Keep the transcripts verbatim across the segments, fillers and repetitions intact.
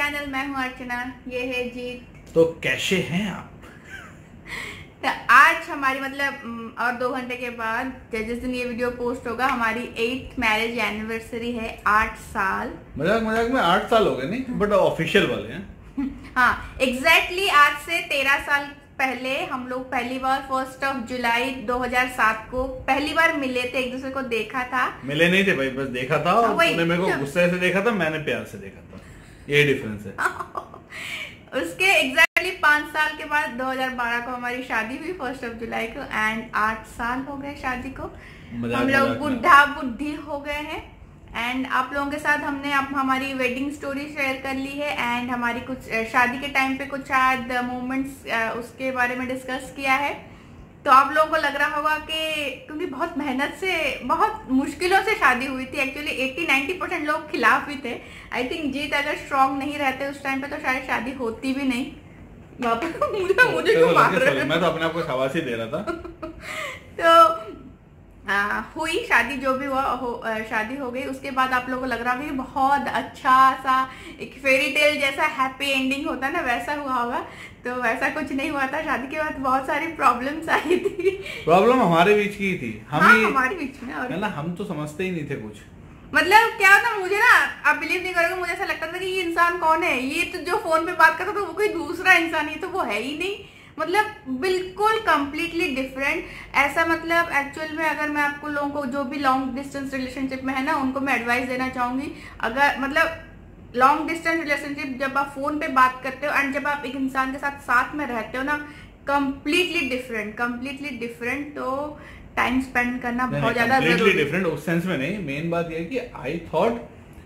Channel. मैं हूँ अर्चना, ये है जीत। तो कैसे हैं आप? तो आज हमारी मतलब और दो घंटे के बाद जिस दिन ये वीडियो पोस्ट होगा हमारी एट मैरिज एनिवर्सरी है। आठ साल मजाक मजाक में आठ साल हो गए नहीं, बट ऑफिशियल वाले हैं। हाँ एग्जैक्टली exactly आज से तेरह साल पहले हम लोग पहली बार फर्स्ट ऑफ जुलाई दो हज़ार सात को पहली बार मिले थे, एक दूसरे को देखा था। मिले नहीं थे भाई, बस देखा था। हाँ, तूने मेरे को गुस्से से देखा था, मैंने प्यार से देखा था, यही डिफरेंस है। उसके एग्जैक्टली पांच साल के बाद दो हज़ार बारह को हमारी शादी हुई फर्स्ट ऑफ जुलाई को, एंड आठ साल हो गए शादी को। हम लोग बुढ़ा बुद्धि हो गए हैं। एंड आप लोगों के साथ हमने अब हमारी वेडिंग स्टोरी शेयर कर ली है, एंड हमारी कुछ शादी के टाइम पे कुछ शायद मोमेंट्स उसके बारे में डिस्कस किया है। तो आप लोगों को लग रहा होगा कि क्योंकि बहुत मेहनत से बहुत मुश्किलों से शादी हुई थी, एक्चुअली अस्सी नब्बे परसेंट लोग खिलाफ भी थे। आई थिंक जीत अगर स्ट्रांग नहीं रहते उस टाइम पे तो शायद शादी होती भी नहीं। मुझे मुझे क्यों मार रहे हो? मैं तो अपने आप को शाबाशी दे रहा था। तो आ, हुई शादी, जो भी हुआ हो, शादी हो गई। उसके बाद आप लोगों को लग रहा होगा कि बहुत अच्छा सा एक फेरी टेल जैसा हैप्पी एंडिंग होता है ना, वैसा हुआ होगा। तो वैसा कुछ नहीं हुआ था। शादी के बाद बहुत सारी प्रॉब्लम्स आई थी। प्रॉब्लम हमारे बीच की थी, हम हाँ, ही हमारे बीच में। और है ना, हम तो समझते ही नहीं थे कुछ। मतलब क्या होता, मुझे ना आप बिलीव नहीं करोगे, मुझे ऐसा लगता था कि ये इंसान कौन है, ये तो जो फोन पे बात करता था वो कोई दूसरा इंसान, ये तो वो है ही नहीं। मतलब बिल्कुल कंप्लीटली डिफरेंट ऐसा। मतलब एक्चुअल में अगर मैं आपको लोगों को जो भी लॉन्ग डिस्टेंस रिलेशनशिप में है ना, उनको मैं एडवाइस देना चाहूंगी। अगर मतलब लॉन्ग डिस्टेंस रिलेशनशिप जब आप फोन पे बात करते हो एंड जब आप एक इंसान के साथ साथ में रहते हो ना, कंप्लीटली डिफरेंट कंप्लीटली डिफरेंट। तो टाइम स्पेंड करना बहुत ज्यादा जरूरी है। डिफरेंट उस सेंस में नहीं, मेन बात ये है कि I thought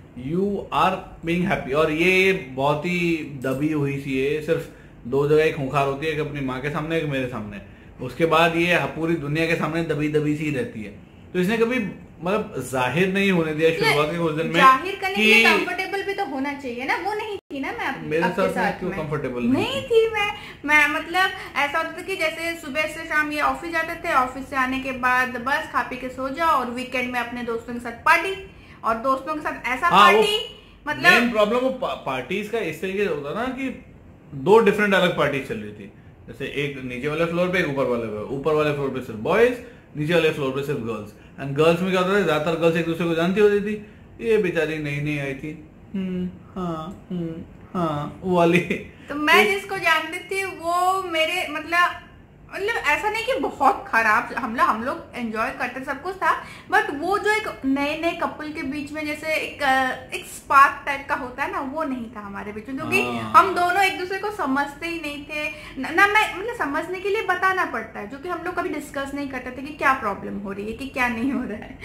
you are being happy, और ये बहुत ही दबी हुई सी है। सिर्फ दो जगह एक खुंखार होती है, एक अपनी माँ के सामने, एक मेरे सामने। उसके बाद ये पूरी दुनिया के सामने दबी दबी सी रहती है। तो इसने कभी मतलब जाहिर नहीं होने दिया शुरुआत के कुछ दिन में। जाहिर करने के लिए कंफर्टेबल भी तो होना चाहिए ना, वो नहीं थी ना। मैं मेरे साथ, साथ क्यों कंफर्टेबल नहीं, नहीं थी मैं मैं मतलब ऐसा होता था कि जैसे सुबह से शाम ये ऑफिस जाते थे, ऑफिस से आने के बाद बस खा पी के सो जाओ, और वीकेंड में अपने दोस्तों के साथ पार्टी, और दोस्तों के साथ ऐसा हाँ, पार्टी। मतलब मेन प्रॉब्लम वो पार्टीज का इस तरीके से होता ना कि दो डिफरेंट अलग पार्टी चल रही थी। जैसे एक नीचे वाले फ्लोर पे, एक ऊपर वाले पे। ऊपर वाले फ्लोर पे सिर्फ बॉयज, नीचे वाले फ्लोर पे सिर्फ गर्ल्स। एंड गर्ल्स में क्या होता था, ज्यादातर गर्ल्स एक दूसरे को जानती होती थी। ये बेचारी नई नई आई थी, हम्म हाँ हम्म हाँ वो वाली। तो मैं जिसको जानती थी वो मेरे मतलब मतलब ऐसा नहीं कि बहुत खराब, हम लोग हम लोग एंजॉय करते सब कुछ था, बट वो जो एक नए नए कपल के बीच में जैसे एक एक स्पार्क टाइप का होता है ना, वो नहीं था हमारे बीच में। क्योंकि हम दोनों एक दूसरे को समझते ही नहीं थे ना, ना मैं मतलब समझने के लिए बताना पड़ता है, जो कि हम लोग कभी डिस्कस नहीं करते थे कि क्या प्रॉब्लम हो रही है, कि क्या नहीं हो रहा है।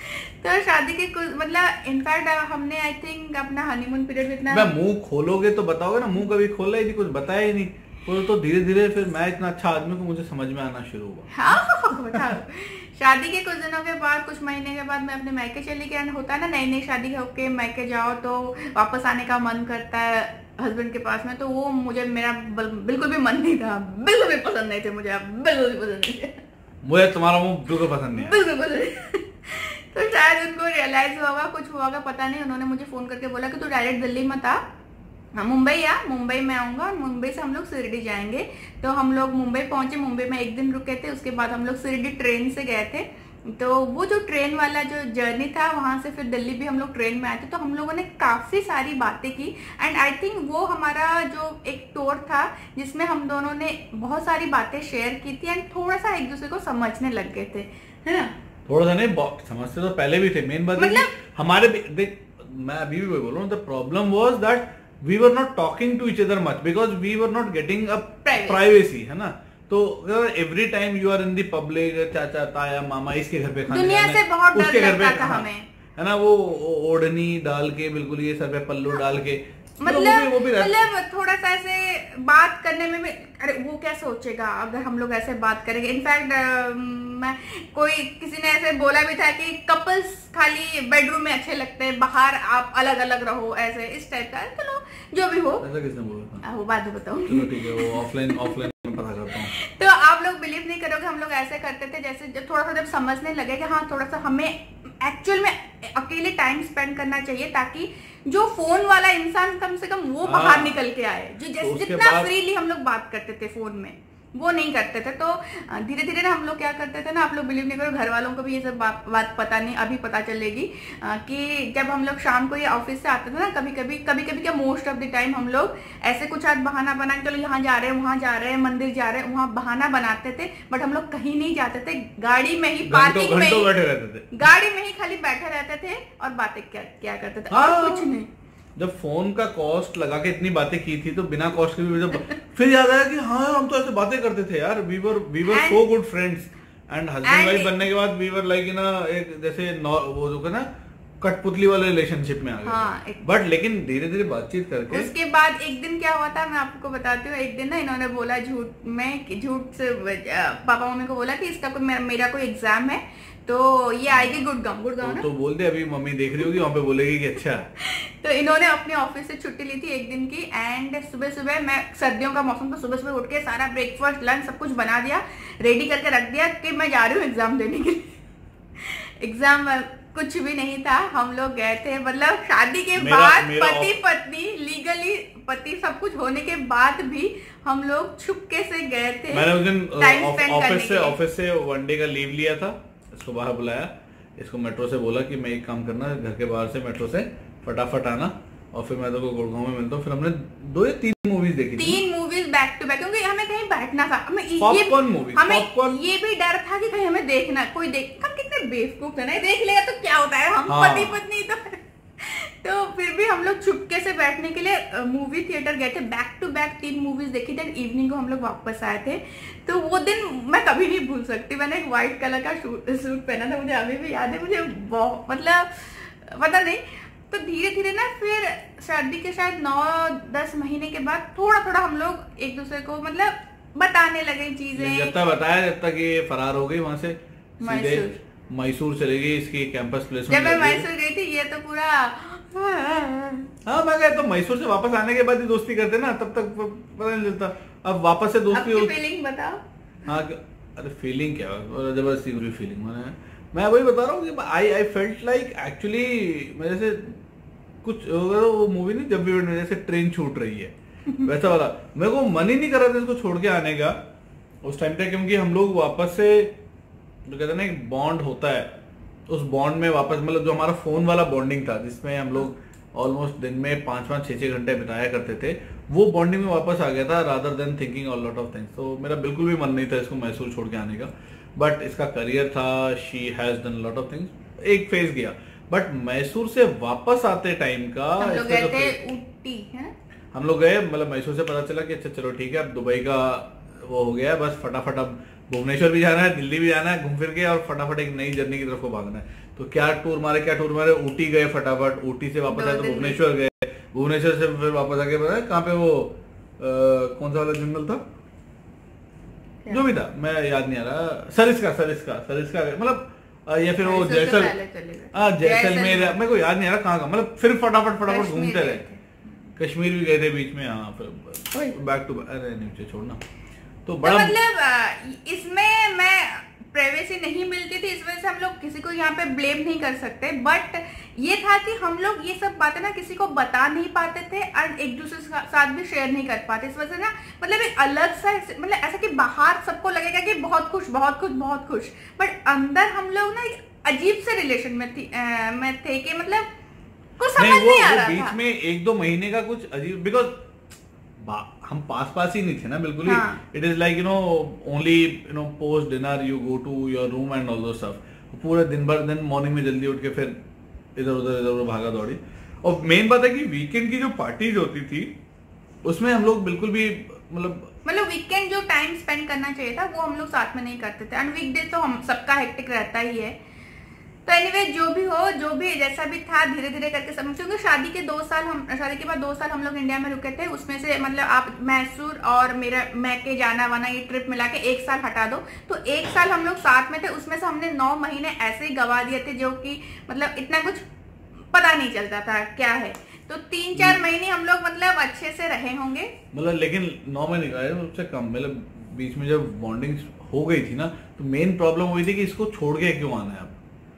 तो शादी के कुछ मतलब इनफैक्ट हमने आई थिंक अपना हनीमून पीरियड में इतना मुंह खोलोगे तो बताओगे ना, मुंह कभी खोला ही नहीं, कुछ बताया ही नहीं। तो, तो धीरे धीरे फिर मैं इतना अच्छा आदमी को मुझे समझ में आना शुरू हुआ। हाँ बताओ। शादी के कुछ दिनों के बाद, कुछ महीने के बाद मैं अपने मायके चली गई। होता है ना, नई नई शादी होके मायके जाओ तो वापस आने का मन करता है हस्बैंड के पास में। तो वो मुझे मेरा बिल्कुल भी मन नहीं था, बिल्कुल भी पसंद नहीं थे मुझे, बिल्कुल भी पसंद नहीं थे मुझे। तुम्हारा मुंह बिल्कुल पसंद नहीं है, बिल्कुल पसंद। तो शायद उनको रियलाइज होगा, कुछ हुआ होगा पता नहीं। उन्होंने मुझे फोन करके बोला कि तू डायरेक्ट दिल्ली मत आ, मुंबई आ, मुंबई में आऊंगा, और मुंबई से हम लोग शिरडी जाएंगे। तो हम लोग मुंबई पहुंचे, मुंबई में एक दिन रुके थे, उसके बाद हम लोग शिरडी ट्रेन से गए थे। तो वो जो ट्रेन वाला जो जर्नी था, वहां से फिर दिल्ली भी हम लोग ट्रेन में आए थे। तो हम लोगों ने काफी सारी बातें की, एंड आई थिंक वो हमारा जो एक टूर था जिसमें हम दोनों ने बहुत सारी बातें शेयर की थी, एंड थोड़ा सा एक दूसरे को समझने लग गए थे, है ना। थोड़ा सा नहीं, समझते तो पहले भी थे। मेन बात मतलब हमारे देख, मैं अभी भी बोल रहा हूँ, the problem was that we were not talking to each other much because we were not getting a privacy, privacy है ना। तो every time you are in the public, चाचा ताया मामा इसके घर पे खाने दुनिया से बहुत डर लगता था हमें, है ना। वो ओढ़नी डाल के, बिल्कुल ये सर पे पल्लू डाल के, मतलब मतलब थोड़ा सा ऐसे बात करने में भी, अरे वो क्या सोचेगा अगर हम लोग ऐसे बात करेंगे। इनफैक्ट मैं कोई किसी ने ऐसे बोला भी था कि कपल्स खाली बेडरूम में अच्छे लगते हैं, बाहर आप अलग अलग रहो, ऐसे इस टाइप का। चलो जो भी हो, ऐसा किसने बोला था वो बाद में बताऊं। चलो ठीक है, वो ऑफलाइन ऑफलाइन में पता करता हूँ। तो आप लोग बिलीव नहीं करोगे, हम लोग ऐसे करते थे जैसे जब थोड़ा सा जब समझने लगे कि हाँ थोड़ा सा हमें एक्चुअल में अकेले टाइम स्पेंड करना चाहिए, ताकि जो फोन वाला इंसान कम से कम वो बाहर निकल के आए, जो जैसे तो जितना फ्रीली हम लोग बात करते थे फोन में वो नहीं करते थे। तो धीरे धीरे ना हम लोग क्या करते थे ना, आप लोग बिलीव नहीं करो, घर वालों को भी ये सब बात, बात पता नहीं, अभी पता चलेगी कि जब हम लोग शाम को ये ऑफिस से आते थे ना, कभी कभी कभी कभी क्या मोस्ट ऑफ द टाइम हम लोग ऐसे कुछ आज बहाना बना के चलो यहाँ जा रहे हैं, वहां जा रहे हैं, मंदिर जा रहे हैं, वहां बहाना बनाते थे, बट हम लोग कहीं नहीं जाते थे, गाड़ी में ही पार्किंग में ही बैठे रहते थे, गाड़ी में ही खाली बैठे रहते थे और बातें क्या क्या करते थे और कुछ नहीं। जब फोन का कॉस्ट लगा के इतनी बातें की थी तो बिना कॉस्ट के भी जब फिर याद आया कि हाँ हम तो ऐसे बातें करते थे यार, we were we were so good friends and husband wife बनने के बाद वी वर लाइक इन एक जैसे वो जो ना कठपुतली वाले रिलेशनशिप में आ गए। हाँ, बट लेकिन धीरे धीरे बातचीत करके उसके बाद एक दिन क्या हुआ था मैं आपको बताती हूँ। एक दिन ना इन्होंने बोला झूठ में झूठ से पापा मम्मी को बोला कि इसका कोई मेरा कोई एग्जाम है तो ये आएगी गुड़गांव गुड़गांव तो, तो बोल दे, अभी मम्मी देख रही होगी वहाँ पे बोलेगी कि अच्छा। तो इन्होंने अपने ऑफिस से छुट्टी ली थी एक दिन की एंड सुबह सुबह मैं सर्दियों का मौसम तो सुबह सुबह उठ के सारा ब्रेकफास्ट लंच सब कुछ बना दिया, रेडी करके रख दिया कि मैं जा रही हूँ एग्जाम देने के लिए। एग्जाम कुछ भी नहीं था, हम लोग गए थे, मतलब शादी के मेरा, बाद मेरा पति पत्नी लीगली पति सब कुछ होने के बाद भी हम लोग छुपके से गए थे। मैंने उस दिन ऑफिस से ऑफिस से वन डे का लीव लिया था, इसको बाहर बुलाया, इसको मेट्रो से बोला कि मैं एक काम करना, घर के बाहर से मेट्रो से फटाफट आना और फिर मैं तो गुड़गांव में मिलता हूँ। फिर हमने दो या तीन मूवीज देखी, तीन मूवीज बैक टू बैक, क्योंकि हमें कहीं बैठना था, हमें ये मूवी, हमें ये भी डर था कि कहीं हमें देखना, कोई देख, हम कितने बेवकूफ थे ना, देख लेगा तो क्या होता है, हम हाँ। पति पत्नी तो तो फिर भी हम लोग चुपके से बैठने के लिए मूवी थिएटर गए थे, बैक टू बैक तीन मूवीज देखी थी, इवनिंग को हम लोग वापस आए थे। तो वो दिन मैं कभी नहीं भूल सकती। मैंने एक व्हाइट कलर का सूट पहना था, मुझे अभी भी याद है, मुझे बहुत मतलब पता नहीं। तो धीरे धीरे ना फिर शादी के शायद नौ दस महीने के बाद थोड़ा थोड़ा हम लोग एक दूसरे को मतलब बताने लगे चीजें। जब तक बताया जब तक ये फरार हो गई वहां से, सीधे मैसूर चली गई, इसकी कैंपस प्लेसमेंट। जब मैं मैसूर गई थी ये तो पूरा हाँ मैं गया तो मैसूर से वापस आने के बाद ही दोस्ती करते ना, तब तक पता नहीं चलता। अब वापस से दोस्ती हो, फीलिंग बताओ। हाँ अरे फीलिंग क्या जबरदस्ती बुरी फीलिंग, मैंने मैं वही बता रहा हूँ कि I I felt like actually मेरे से कुछ वो मूवी नहीं जब भी मेरे से ट्रेन छूट रही है वैसा वाला। मेरे को मन ही नहीं कर रहा था इसको छोड़ के आने का उस टाइम पे, क्योंकि हम लोग वापस से जो कहते हैं ना एक बॉन्ड होता है, उस बॉन्ड में वापस मतलब जो हमारा फोन वाला बॉन्डिंग था जिसमें हम लोग ऑलमोस्ट दिन में पांच पांच छह छह घंटे बिताया करते थे, वो बॉन्डिंग में वापस आ गया था rather than thinking all lot of things. तो मेरा बिल्कुल भी मन नहीं था इसको मैसूर छोड़ के आने का, बट इसका करियर था, she has done lot of things, एक फेज गया। बट मैसूर से वापस आते टाइम का हम लोग गए थे ऊटी, है हम लोग गए, मतलब मैसूर से पता चला कि अच्छा चलो ठीक है अब दुबई का वो हो गया, बस फटाफट अब भुवनेश्वर भी जाना है, दिल्ली भी जाना है, घूम फिर के और फटाफट एक नई जर्नी की तरफ को भागना है। तो क्या टूर मारे क्या टूर मारे ऊटी गए, फटाफट ऊटी से वापस आए तो भुवनेश्वर गए, भुवनेश्वर से फिर वापस आके पता है कहाँ पे वो आ, कौन सा वाला जंगल था जो भी था मैं याद नहीं आ रहा, सरिस्का सरिस्का सरिस्का मतलब या फिर वो जैसल जैसलमेर मेरे को याद नहीं आ रहा कहाँ का, मतलब फिर फटाफट फटाफट घूमते रहे। कश्मीर भी गए थे बीच में, हाँ फिर बैक टू अरे नीचे छोड़ना। तो बड़ा तो मतलब इसमें मैं प्राइवेसी नहीं मिलती थी, इस वजह से हम लोग किसी को यहाँ पे ब्लेम नहीं कर सकते, बट ये था कि हम लोग ये सब बातें ना किसी को बता नहीं पाते थे और एक दूसरे के साथ भी शेयर नहीं कर पाते। इस वजह से ना मतलब एक अलग सा मतलब ऐसा कि बाहर सबको लगेगा कि बहुत खुश बहुत खुश बहुत खुश, बट अंदर हम लोग ना एक अजीब से रिलेशन में थी आ, में थे कि मतलब कुछ समझ नहीं, नहीं आ रहा बीच था। में एक दो महीने का कुछ अजीब, बिकॉज हम पास पास ही नहीं थे ना बिल्कुल ही। It is like you know only you know post dinner you go to your room and all those stuff, पूरे दिन भर दिन मॉर्निंग में जल्दी उठ के फिर इधर उधर इधर उधर भागा दौड़ी। और मेन बात है कि वीकेंड की जो पार्टीज होती थी उसमें हम लोग बिल्कुल भी मतलब मतलब वीकेंड जो टाइम स्पेंड करना चाहिए था वो हम लोग साथ में नहीं करते थे, एंड वीकडे तो हम सबका हेक्टिक रहता ही है। तो एनीवे जो भी हो जो भी जैसा भी था धीरे धीरे करके सब, क्योंकि शादी के दो साल हम शादी के बाद दो साल हम लोग इंडिया में रुके थे, उसमें से मतलब आप मैसूर और मेरा मैके जाना वाना ये ट्रिप मिला के एक साल हटा दो तो एक साल हम लोग साथ में थे, उसमें से हमने नौ महीने ऐसे ही गवा दिए थे जो कि मतलब इतना कुछ पता नहीं चलता था क्या है। तो तीन चार महीने हम लोग मतलब अच्छे से रहे होंगे, मतलब लेकिन नौ महीने का उससे कम, मतलब बीच में जब बॉन्डिंग हो गई थी ना तो मेन प्रॉब्लम हुई थी कि इसको छोड़ के क्यों आना है अब।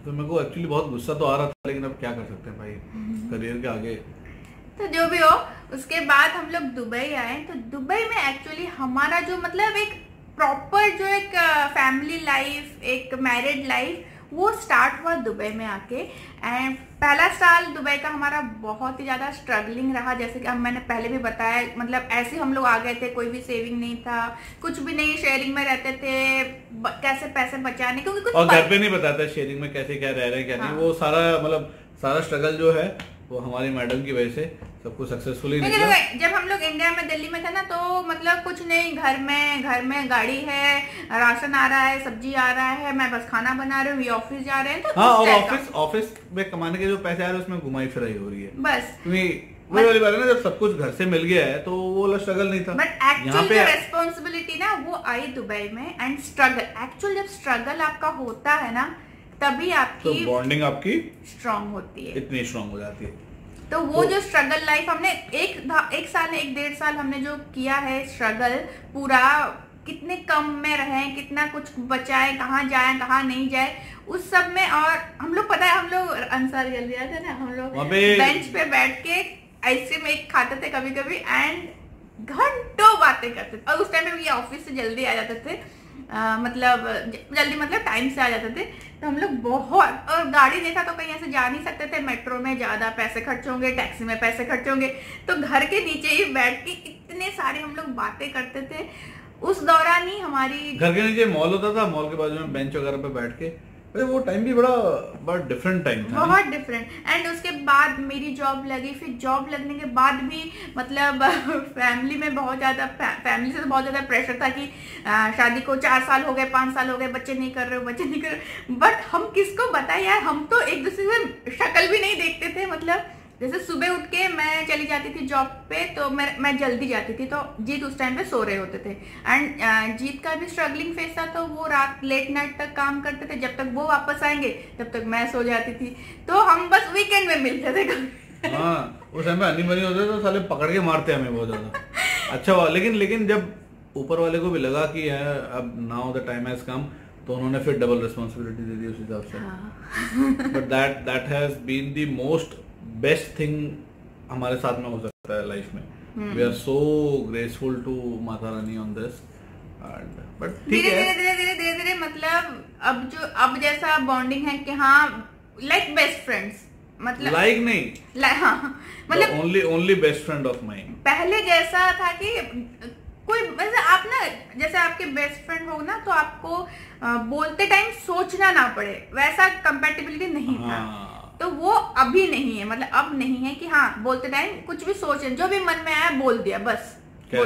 तो मेरे को एक्चुअली बहुत गुस्सा तो आ रहा था, लेकिन अब क्या कर सकते हैं भाई, करियर के आगे। तो जो भी हो, उसके बाद हम लोग दुबई आए। तो दुबई में एक्चुअली हमारा जो मतलब एक प्रॉपर जो एक फैमिली लाइफ, एक मैरिड लाइफ, वो स्टार्ट हुआ दुबई में आके। एंड पहला साल दुबई का हमारा बहुत ही ज़्यादा स्ट्रगलिंग रहा, जैसे कि अब मैंने पहले भी बताया। मतलब ऐसे हम लोग आ गए थे, कोई भी सेविंग नहीं था, कुछ भी नहीं, शेयरिंग में रहते थे, कैसे पैसे बचाने, क्योंकि कुछ और घर पे नहीं बताता शेयरिंग में कैसे क्या रह रहे हैं क्या हाँ। नहीं, वो सारा मतलब सारा स्ट्रगल जो है वो हमारी मैडम की वजह से सब कुछ सक्सेसफुली निकला। जब हम लोग इंडिया में दिल्ली में थे ना, तो मतलब कुछ नहीं, घर में घर में गाड़ी है, राशन आ रहा है, सब्जी आ रहा है, मैं बस खाना बना रही हूँ, ये ऑफिस जा रहे हैं। तो हाँ, और ऑफिस ऑफिस में कमाने के जो पैसे आ रहे हैं उसमें घुमाई फिराई हो रही है बस। वही वाली बात है ना, जब सब कुछ घर से मिल गया है तो वो वाला स्ट्रगल नहीं था। बट एक्चुअल जो रेस्पॉन्सिबिलिटी ना वो आई दुबई में। एंड स्ट्रगल, एक्चुअल जब स्ट्रगल आपका होता है ना, तभी आपकी तो बॉन्डिंग आपकी स्ट्रांग होती है, इतनी स्ट्रांग हो जाती है। तो वो तो, जो स्ट्रगल लाइफ हमने एक एक साल एक डेढ़ साल हमने जो किया है स्ट्रगल पूरा, कितने कम में रहे, कितना कुछ बचाए, कहाँ जाए कहाँ नहीं जाए, उस सब में। और हम लोग पता है, हम लोग अंसार गली आते थे ना, हम लोग बेंच पे बैठ के आइसक्रीम एक खाते थे कभी कभी, एंड घंटों बातें करते थे। और उस टाइम में ये ऑफिस से जल्दी आ जाते थे, आ, मतलब जल्दी मतलब टाइम से आ जाते थे। तो हम लोग बहुत, और गाड़ी देखा तो कहीं ऐसे जा नहीं सकते थे, मेट्रो में ज्यादा पैसे खर्च होंगे, टैक्सी में पैसे खर्च होंगे, तो घर के नीचे ही बैठ के इतने सारे हम लोग बातें करते थे। उस दौरान ही हमारी घर के नीचे मॉल होता था, मॉल के बाजू में बेंच वगैरह पे बैठ के, वो टाइम भी बड़ा बहुत डिफरेंट टाइम था, बहुत डिफरेंट। एंड उसके बाद मेरी जॉब लगी, फिर जॉब लगने के बाद भी मतलब फैमिली में बहुत ज्यादा, फैमिली से तो बहुत ज्यादा प्रेशर था कि आ, शादी को चार साल हो गए, पांच साल हो गए, बच्चे नहीं कर रहे हो, बच्चे नहीं कर रहे। बट हम किसको बताएं यार, हम तो एक दूसरे से शक्ल भी नहीं देखते थे। मतलब जैसे सुबह उठ के मैं चली जाती थी जॉब पे, तो मैं मैं जल्दी जाती थी, तो जीत उस टाइम पे सो रहे होते थे। एंड जीत का भी स्ट्रगलिंग फेस था, तो वो रात लेट नाइट तक काम करते थे, जब तक वो वापस आएंगे तब तक मैं सो जाती थी। तो हम बस वीकेंड में मिलते थे। हाँ, उस टाइम पे हनी बनी होते तो साले पकड़ के मारते हमें बहुत ज्यादा। अच्छा हुआ, लेकिन लेकिन जब ऊपर वाले को भी लगा कि अब now the time has come, तो उन्होंने फिर डबल रिस्पॉन्सिबिलिटी दे दी उस हिसाब से। But that that has been the most best thing हमारे साथ में हो सकता है लाइफ में। We are so graceful to Mata Rani on this. But ठीक है, धीरे धीरे धीरे धीरे धीरे मतलब अब जो अब जैसा बॉन्डिंग है कि हाँ लाइक बेस्ट फ्रेंड्स, मतलब लाइक like नहीं like, हाँ, मतलब only only best friend of mine. पहले जैसा था कि कोई वैसे आप ना, जैसे आपके बेस्ट फ्रेंड हो ना, तो आपको आ, बोलते टाइम सोचना ना पड़े, वैसा कंपैटिबिलिटी नहीं था। हाँ। तो वो अभी नहीं है, मतलब अब नहीं है कि हाँ बोलते टाइम कुछ भी सोचे, जो भी मन में आया बोल दिया बस बोल।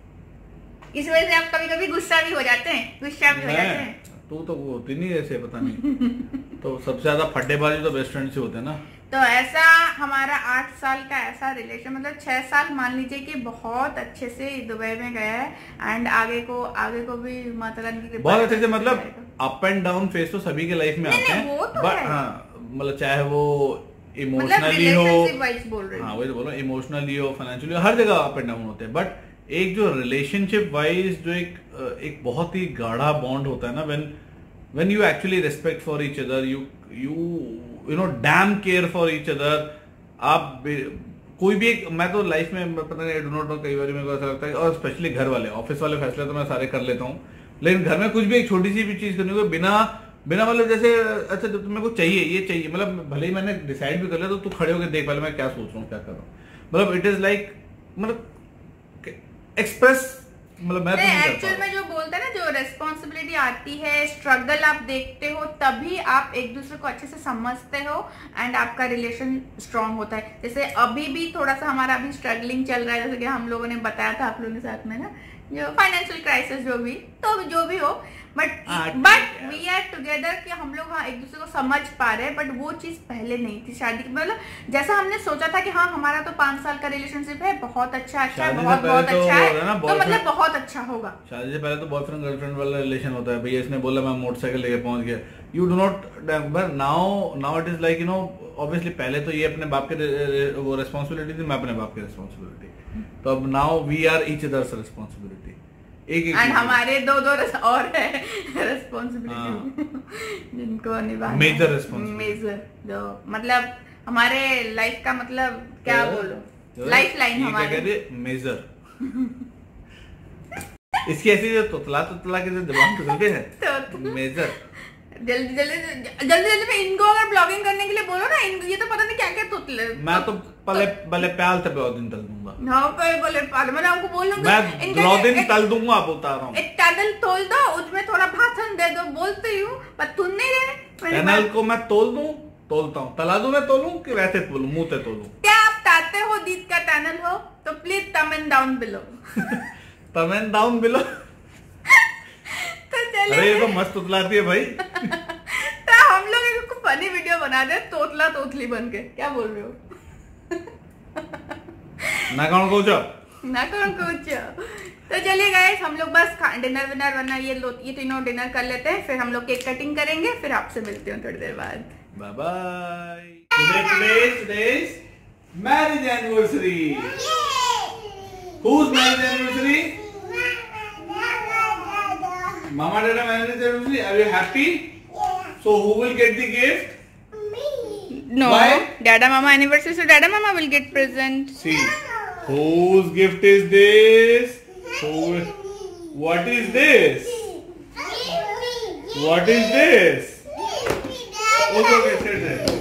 इस वजह से आप कभी कभी गुस्सा भी हो जाते हैं, गुस्सा भी हो जाते हैं। तू तो वो होती नहीं ऐसे, पता नहीं। तो सबसे ज्यादा फड्डेबाजी तो बेस्ट फ्रेंड से होते हैं ना। तो ऐसा हमारा आठ साल का ऐसा रिलेशन, मतलब छह साल मान लीजिए कि बहुत अच्छे से दुबई में गया है। एंड आगे को आगे को भी माता रानी की बहुत अच्छे से, मतलब अप एंड डाउन फेज तो सभी के लाइफ में आते हैं, बट हाँ मतलब चाहे वो इमोशनली हो, हाँ वही तो बोलो, इमोशनली हो, फाइनेंशियली हो, हर जगह अप एंड डाउन होते हैं। बट एक जो रिलेशनशिप वाइज जो एक एक बहुत ही गाढ़ा बॉन्ड होता है ना, when when you actually respect for each other, you you you know damn care for each other. आप कोई भी एक, मैं तो लाइफ में पता नहीं, आई डू नॉट नो, कई बार मेरे को ऐसा लगता है, और स्पेशली घर वाले, ऑफिस वाले फैसले तो मैं सारे कर लेता हूँ, लेकिन घर में कुछ भी एक छोटी सी भी चीज करनी हो बिना बिना मतलब जैसे अच्छा जब मेरे को चाहिए ये चाहिए, मतलब भले ही मैंने डिसाइड भी कर लिया, तो तू खड़े होकर देख पहले मैं क्या सोच रहा हूँ, क्या कर रहा हूँ। मतलब इट इज लाइक मतलब एक्सप्रेस, मतलब मैं एक्चुअल में जो बोलते हैं ना, जो रेस्पॉन्सिबिलिटी आती है, स्ट्रगल आप देखते हो, तभी आप एक दूसरे को अच्छे से समझते हो एंड आपका रिलेशन स्ट्रांग होता है। जैसे अभी भी थोड़ा सा हमारा अभी स्ट्रगलिंग चल रहा है, जैसे कि हम लोगों ने बताया था आप लोगों के साथ में ना, जो फाइनेंशियल क्राइसिस जो भी, तो जो भी हो, but but we are together कि हम लोग हाँ एक दूसरे को समझ पा रहे हैं। बट वो चीज पहले नहीं थी शादी की, मतलब जैसा हमने सोचा था कि हाँ हमारा तो पांच साल का रिलेशनशिप है, बहुत अच्छा अच्छा है, बहुत बहुत अच्छा है, तो मतलब बहुत अच्छा होगा। शादी से पहले तो बॉयफ्रेंड गर्लफ्रेंड वाला रिलेशन होता है, भैया इसने बोला मैं मोटरसाइकिल लेके पहुंच गया, you do not, but now now it is like you know, obviously पहले तो ये अपने बाप के वो रिस्पॉन्सिबिलिटी थी, मैं अपने बाप की रिस्पॉन्सिबिलिटी, तो अब now we are each others responsibility. एक एक एंड हमारे दो दो रस और है रेस्पॉन्सिबिलिटी जिनको निभाना, मेजर रेस्पॉन्सिबिलिटी, मेजर जो मतलब हमारे लाइफ का मतलब क्या बोलो लाइफ लाइन हमारे मेजर। इसकी ऐसी जो तुतला तुतला के जो दिमाग तुतलते हैं मेजर। जल्दी जल्दी जल्दी जल्दी में इनको अगर ब्लॉगिंग करने के लिए बोलो ना, इनको ये तो पता नहीं क्या क्या तुतले। मैं तो पहले पहले प्याल से बहुत दिन तल दूंगा। हाँ पहले पहले मैं आपको बोल दूंगा मैं दो दिन तल दूंगा, आप बता रहा हूँ। एक टनल तोल दो, उसमें थोड़ा भाषण दे दो, बोलती हूँ पर तुम नहीं रहे। टनल को मैं तोल दूं, तोलता हूँ, तला दूं मैं तोलूं कि वैसे तोलूं, मुंह से तोलूं? क्या आप चाहते हो दीद का टनल हो तो please comment down below. Comment down below. तो चलिए, अरे ये तो मस्त तुतलाती है भाई। तो हम लोग एक फनी वीडियो बना दे तोतला तोतली बन के, क्या बोल रहे हो? ना कौन कोचो ना कौन कोचो। तो चलिए गाइस, हम लोग बस डिनर विनर वरना ये लो ये तीनों डिनर कर लेते हैं, फिर हम लोग केक कटिंग करेंगे, फिर आपसे मिलते हैं थोड़ी देर बाद। Bye bye. Today today today's marriage anniversary. Whose marriage anniversary? Mama dada marriage anniversary. Are you happy? So who will get the gift? No, Why? Dada Mama anniversary, so Dada Mama will get present. See, whose gift is this? Who? What is this? What is this? Okay, okay, sit there.